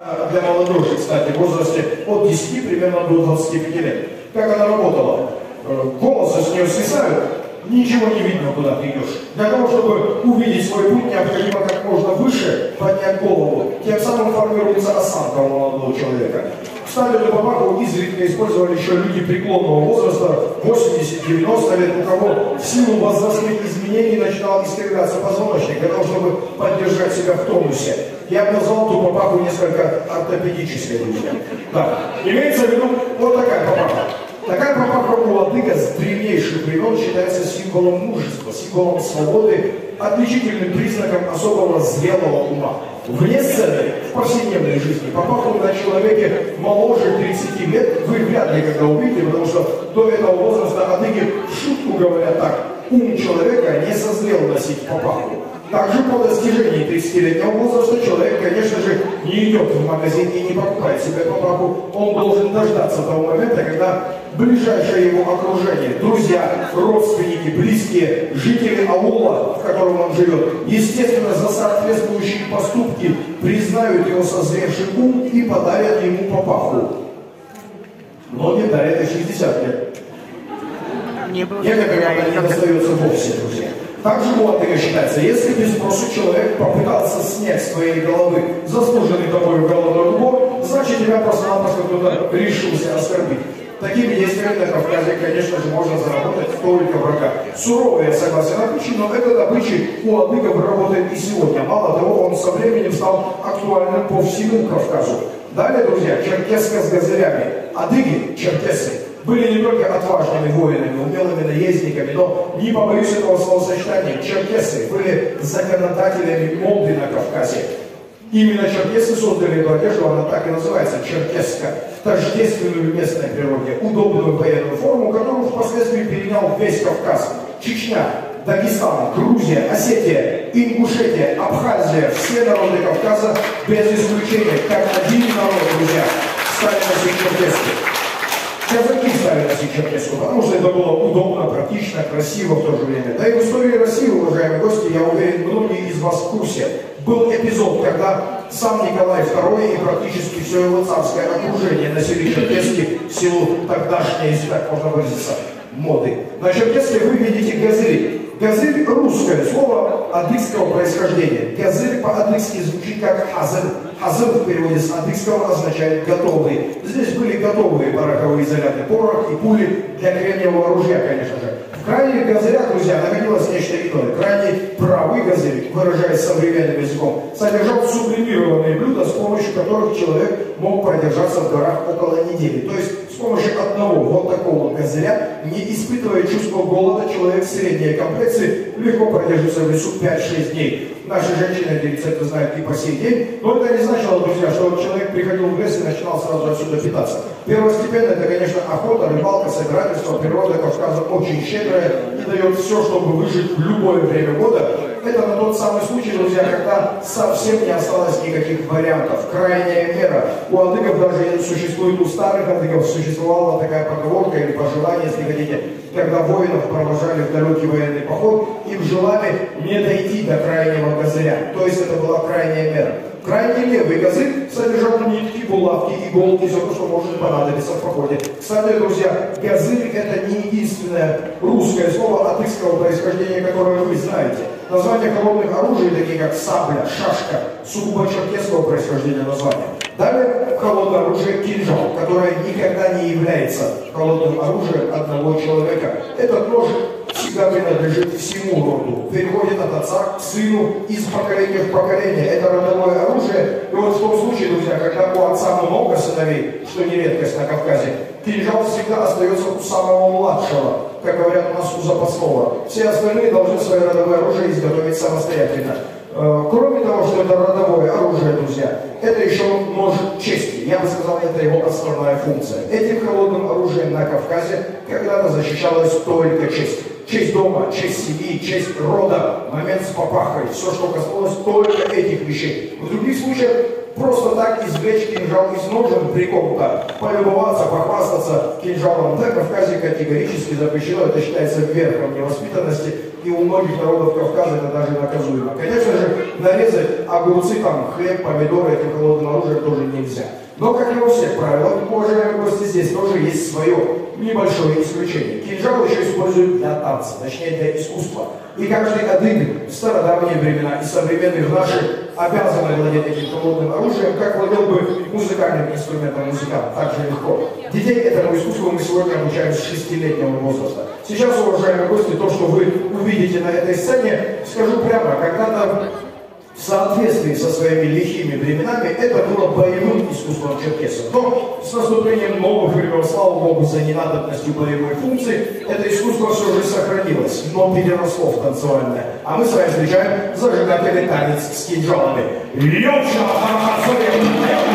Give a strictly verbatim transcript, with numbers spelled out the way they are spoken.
Для молодежи, кстати, в возрасте от десяти примерно до двадцати пяти лет. Как она работала? Волосы с нее свисают, ничего не видно, куда ты идешь. Для того, чтобы увидеть свой путь, необходимо как можно выше поднять голову. Тем самым формируется осанка у молодого человека. Кстати, эту бабаху изредка использовали еще люди преклонного возраста, восемьдесят-девяносто лет, у кого в силу возрастных изменений начинал искривляться позвоночник, для того, чтобы поддержать себя в тонусе. Я бы назвал эту бабаху несколько ортопедической, друзья. Да. Имеется в виду вот такая бабаха. Такая бабаха у владыка с древнейших времен считается символом мужества, символом свободы, отличительным признаком особого зрелого ума. Вне сцены, в повседневной жизни, бабаху на человеке моложе тридцати лет вы вряд ли когда увидите, потому что до этого возраста адыги в шутку говорят так: ум человека не созрел носить бабаху. Также по достижении тридцатилетнего возраста человек, конечно же, не идет в магазин и не покупает себе бабаху. Он должен дождаться того момента, когда ближайшее его окружение, друзья, родственники, близкие, жители аула, в котором он живет, естественно, за соответствующие поступки признают его созревший ум и подарят ему бабаху. Многие дарят и шестьдесят лет. Некоторым она не достается вовсе, друзья. Также владыка считается, если без спросу человек попытался снять с твоей головы заслуженный тобой головной убор, значит тебя просто-напросто кто-то решился оскорбить. Такими действиями на Кавказе, конечно же, можно заработать только врага. Суровые, я согласен, обычаи, но этот обычай у адыгов работает и сегодня. Мало того, он со временем стал актуальным по всему Кавказу. Далее, друзья, черкеска с газырями. Адыги, черкесы, были не только отважными воинами, умелыми наездниками, но, не побоюсь этого словосочетания, черкесы были законодателями моды на Кавказе. Именно черкесы создали эту одежду, она так и называется, черкеска, тождественную местной природе, удобную военную форму, которую впоследствии перенял весь Кавказ. Чечня, Дагестан, Грузия, Осетия, Ингушетия, Абхазия, все народы Кавказа, без исключения, как один народ, друзья, стали носить черкески. Казаки стали носить черкеску, потому что это было удобно, практично, красиво в то же время. Да и в истории России, уважаемые гости, я уверен, многие из вас в курсе. Был эпизод, когда сам Николай второй и практически все его царское окружение носили черкески в силу тогдашней, если так можно выразиться, моды. На черкеске вы видите газырь. Газырь — русское слово адыгского происхождения. Газырь по-адыгски звучит как хазыр. Хазыр в переводе с адыгского означает «готовый». Здесь были готовые пороховые заряды, порох и пули для кремниевого ружья, конечно же. В крайних газырях, друзья, находилось нечто иное. Крайний правый газырь, выражаясь современным языком, содержал сублимированные блюда, с помощью которых человек мог продержаться в горах около недели. То есть с помощью одного вот такого газыря, не испытывая чувства голода, человек средней комплекции легко продержится в лесу пять-шесть дней. Наши женщины эти рецепты знают и по сей день, но это не значило, друзья, что человек приходил в лес и начинал сразу отсюда питаться. Первостепенно это, конечно, охота, рыбалка, собирательство. Природа Кавказа очень щедрая и дает все, чтобы выжить в любое время года. Это на тот самый случай, друзья, когда совсем не осталось никаких вариантов. Крайняя мера. У адыгов даже существует, у старых адыгов существовала такая поговорка или пожелание, если хотите, когда воинов провожали в далекий военный поход, им желали не дойти до крайнего газыря. То есть это была крайняя мера. Крайний левый газырь содержал нитки, булавки, иголки, все то, что может понадобиться в походе. Кстати, друзья, газырь — это не единственное русское слово адыгского происхождения, которое вы знаете. Названия холодных оружий, такие как сабля, шашка, сугубо черкесского происхождения названия. Далее холодное оружие кинжал, которое никогда не является холодным оружием одного человека. Этот нож всегда принадлежит всему роду, переходит от отца к сыну из поколения в поколение. Это родовое оружие. И вот в том случае, друзья, когда у отца много сыновей, что не редкость на Кавказе, кинжал всегда остается у самого младшего, как говорят у нас у запасного. Все остальные должны свое родовое оружие изготовить самостоятельно. Кроме того, что это родовое оружие, друзья, это еще нож чести. Я бы сказал, это его основная функция. Этим холодным оружием на Кавказе когда-то защищалась только честь. Честь дома, честь семьи, честь рода, момент с папахой. Все, что коснулось только этих вещей. В других случаях просто так извлечь кинжал из ножен при ком-то, полюбоваться, похвастаться кинжалом на Кавказе категорически запрещено. Это считается верхом невоспитанности. и у многих народов Кавказа это даже наказуемо. Конечно же, нарезать огурцы, там, хлеб, помидоры этим холодным оружием тоже нельзя. Но, как и во всех правилах, уважаемые гости, здесь тоже есть свое небольшое исключение. Кинжал еще используют для танца, точнее для искусства. И каждый адык в стародавние времена и современных наши обязаны владеть этим холодным оружием, как владел бы музыкальным инструментом музыкант, так же легко. Детей этому искусству мы сегодня обучаем с шестилетнего возраста. Сейчас, уважаемые гости, то, что вы увидите на этой сцене, скажу прямо, когда-то в соответствии со своими лихими временами это было боевым искусством черкесов. Но с наступлением новых времен, слава богу, за ненадобностью боевой функции, это искусство все же сохранилось, но переросло в танцевальное. А мы с вами встречаем зажигательный танец с кинжалами.